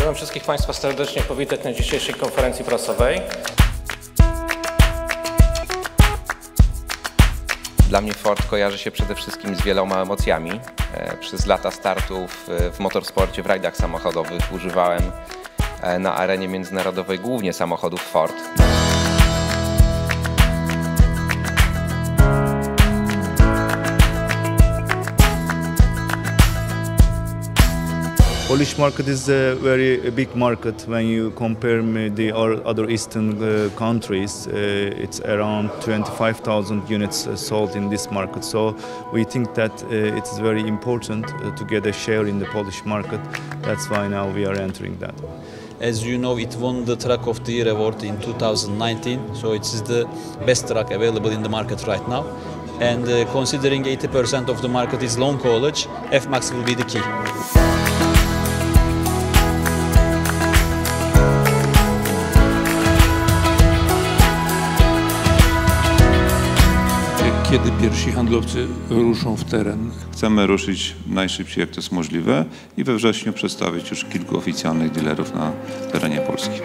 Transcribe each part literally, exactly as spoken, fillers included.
Chciałbym wszystkich Państwa serdecznie powitać na dzisiejszej konferencji prasowej. Dla mnie Ford kojarzy się przede wszystkim z wieloma emocjami. Przez lata startów w motorsporcie, w rajdach samochodowych używałem na arenie międzynarodowej głównie samochodów Ford. Polish market is a very big market when you compare the other Eastern uh, countries. Uh, it's around twenty-five thousand units uh, sold in this market. So we think that uh, it's very important uh, to get a share in the Polish market. That's why now we are entering that. As you know, it won the Truck of the Year award in two thousand nineteen, so it is the best truck available in the market right now. And uh, considering eighty percent of the market is long haulage, F-Max will be the key. Kiedy pierwsi handlowcy ruszą w teren? Chcemy ruszyć najszybciej, jak to jest możliwe, i we wrześniu przedstawić już kilku oficjalnych dealerów na terenie Polski.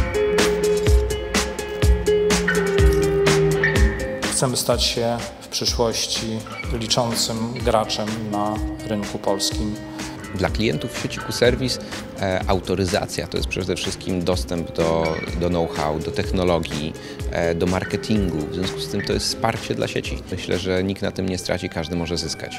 Chcemy stać się w przyszłości liczącym graczem na rynku polskim. Dla klientów sieci Q-Service e, autoryzacja to jest przede wszystkim dostęp do, do know-how, do technologii, e, do marketingu. W związku z tym to jest wsparcie dla sieci. Myślę, że nikt na tym nie straci, każdy może zyskać.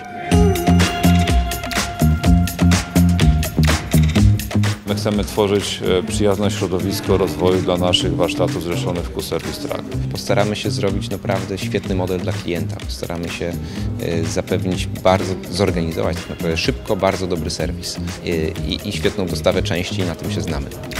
My chcemy tworzyć przyjazne środowisko rozwoju dla naszych warsztatów zrzeszonych w Q-Service Truck. Postaramy się zrobić naprawdę świetny model dla klienta. Postaramy się y, zapewnić bardzo, zorganizować tak naprawdę szybko bardzo dobry serwis y, i, i świetną dostawę części, na tym się znamy.